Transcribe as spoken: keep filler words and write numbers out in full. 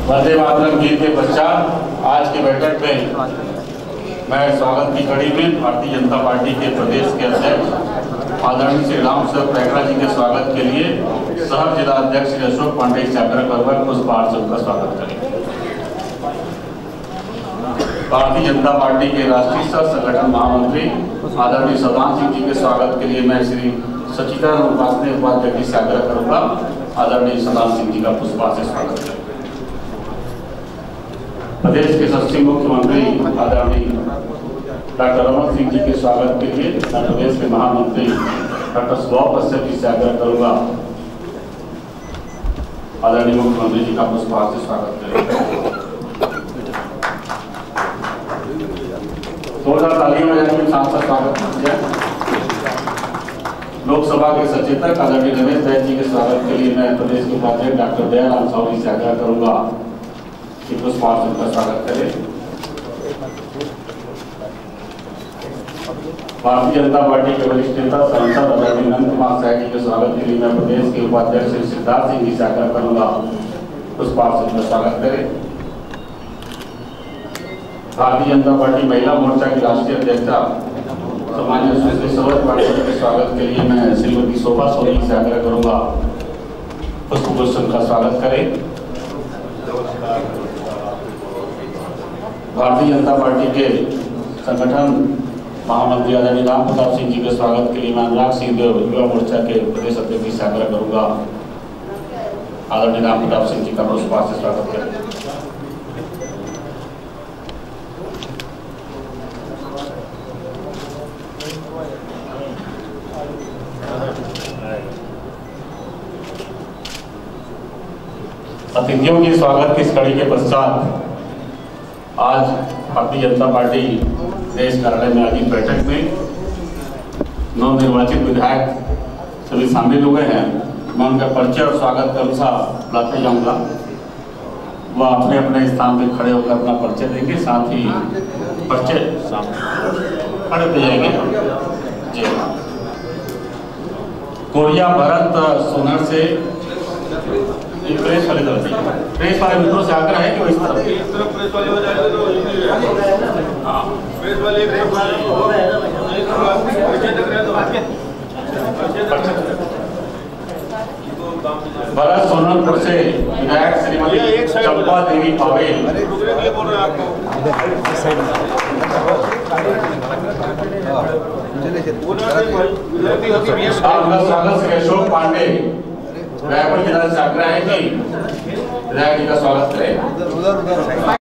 वंदे मातरम गीत के पश्चात आज की बैठक में मैं स्वागत की कड़ी में भारतीय जनता पार्टी के प्रदेश के अध्यक्ष आदरणीय श्री राम सेवक पैकरा जी के स्वागत के लिए सह जिला अध्यक्ष श्री अशोक पांडे से आग्रह करूंगा पुष्पहार से उनका स्वागत करें। भारतीय जनता पार्टी के राष्ट्रीय सह संगठन महामंत्री आदरणीय सदान सिंह जी के स्वागत के लिए मैं श्री सचिदानंद उपासने उपाध्यक्ष से आग्रह करूंगा आदरणीय सदान सिंह जी का पुष्पहार से स्वागत करें। प्रदेश के सचिव मुख्यमंत्री आदरणीय डॉक्टर रमन सिंह जी के स्वागत के लिए प्रदेश के महामंत्री डॉक्टर स्वभाव कश्यप जी से आग्रह करूंगा आदरणीय मुख्यमंत्री जी का पुष्पहार से स्वागत करें। थोड़ा तालियों में जाकर साथ साथ स्वागत किया। लोकसभा के सचेतक आदरणीय रमेश बैस जी के स्वागत के लिए मैं प्रदेश के उपाध्यक्ष डॉक्टर दयाराम साहू जी से आग्रह करूंगा कि पुष्पहार से उनका स्वागत करें। भारतीय जनता पार्टी के वरिष्ठ नेता सांसद आदरणीय नंद कुमार साह जी के स्वागत के लिए मैं प्रदेश के उपाध्यक्ष श्री सिद्धार्थ सिंह जी से आग्रह करूंगा पुष्पहार से उनका स्वागत करें। भारतीय जनता पार्टी महिला मोर्चा की राष्ट्रीय अध्यक्षा सामान्य सुश्री सरोज पाटिल के स्वागत के लिए मैं श्रीमती शोभा सोनी से आग्रह करूंगा पुष्पगुच्छ का स्वागत करें। भारतीय जनता पार्टी के संगठन महामंत्री आदरणीय राम प्रताप सिंह जी के स्वागत के लिए मैं अनुराग सिंह देव युवा मोर्चा के प्रदेश अध्यक्ष से आग्रह करूंगा आदरणीय राम प्रताप सिंह जी का पुष्पहार से स्वागत करें। अतिथियों के स्वागत की इस कड़ी के पश्चात आज भारतीय जनता पार्टी देश कार्यालय में आयोजित बैठक में नव निर्वाचित विधायक सभी शामिल हुए हैं। मैं उनका परिचय और स्वागत का अनुसार बुलाते जाऊंगा। वह अपने अपने स्थान पर खड़े होकर अपना परिचय देंगे, साथ ही परिचय खड़े हो जाएंगे। जी कोरिया भरत सोनर से प्रेस वाले तरफ से प्रेस वाले मित्रों से आग्रह है कि वो इस तरफ इस तरफ प्रेस वाले हो जाए तो हां प्रेस वाले प्रेस वाले भरत सोनपुर से विधायक श्रीमती चंपा देवी पावेल बोल रहे हैं आपको स्वागत श्री अशोक पांडे रायपुर जिला से आग्रह है कि विधायक जी का स्वागत करें।